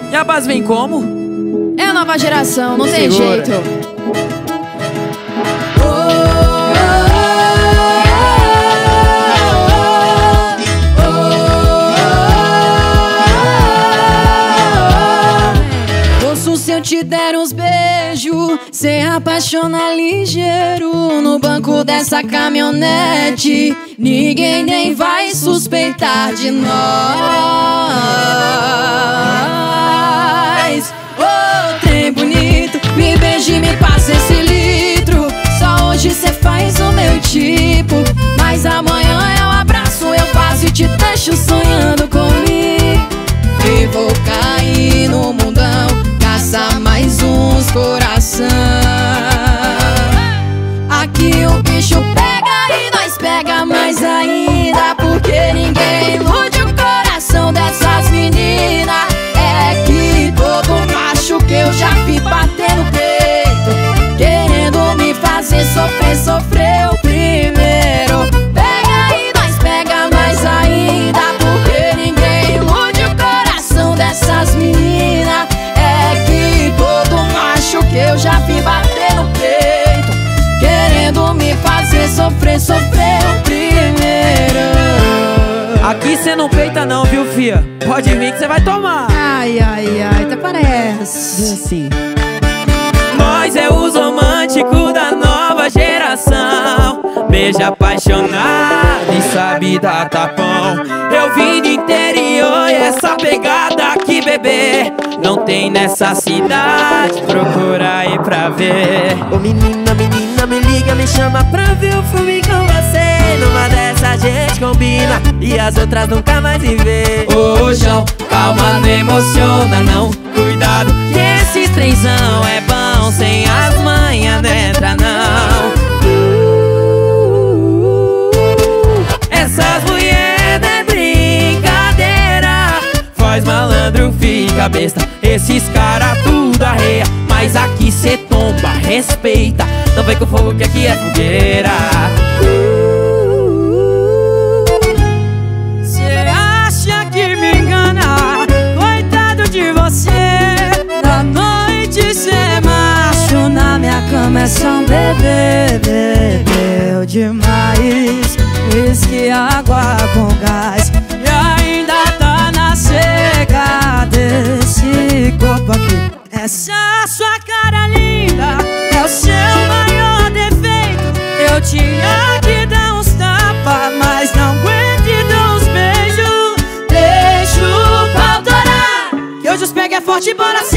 E a base vem como? É a nova geração, não tem jeito. Se eu te der uns beijos, cê apaixona ligeiro. No banco dessa caminhonete, ninguém nem vai suspeitar de nós. Oh, trem bonito, me beije e me passa esse litro. Só hoje cê faz o meu tipo, mas amanhã eu abraço, eu faço e te deixo sonhando comigo. E vou cair no mundão, caçar mais uns coração. Aqui o bicho pega e nós pega mais ainda, porque ninguém ilude o coração dessas meninas. É que todo macho que eu já vi bater no peito, querendo me fazer sofrer, sofreu primeiro. Pega e nós pega mais ainda, porque ninguém ilude o coração dessas meninas. É que todo macho que eu já vi bater no peito, querendo me fazer sofrer, sofreu primeiro. Aqui cê não peita não, viu, fia? Pode vir que cê vai tomar. Ai, ai, ai, até parece. Assim. Nós é os românticos da nova geração. Beijo apaixonado e sabe dar tapão. Eu vim do interior e essa pegada aqui, bebê, não tem nessa cidade. Procura aí pra ver. Ô menina, menina, me liga, me chama pra ver o filme com você. Numa dessa a gente combina e as outras nunca mais se vê. Ô João, calma, não emociona não. Cuidado que esse trenzão é bom, sem as manhas não entra não. Essas mulheres não é brincadeira, faz malandro, fica besta. Esses cara tudo arreia, mas aqui cê tomba, respeita. Não vem com fogo que aqui é fogueira. Cê acha que me engana? Coitado de você. Da noite cê é macho, na minha cama é só um bebê. Bebeu demais, whisky, água com gás, e ainda tá na seca desse corpo aqui. Essa sua cara linda é o seu maior defeito. Eu tinha que dar uns tapas, mas não aguento e dou uns beijos. Deixa o pau torar, que hoje os pega é forte, bora se